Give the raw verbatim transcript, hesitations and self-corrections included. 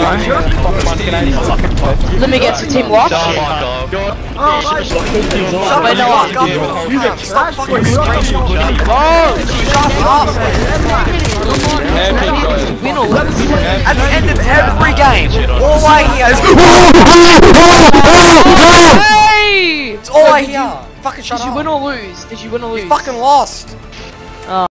Let me get to team watch. Wait, no, stop fucking screaming. Win or lose. At the end of every game, all I hear is Hey! it's all I hear. Fucking shut Did you up. win or lose? Did you win or lose? You fucking lost.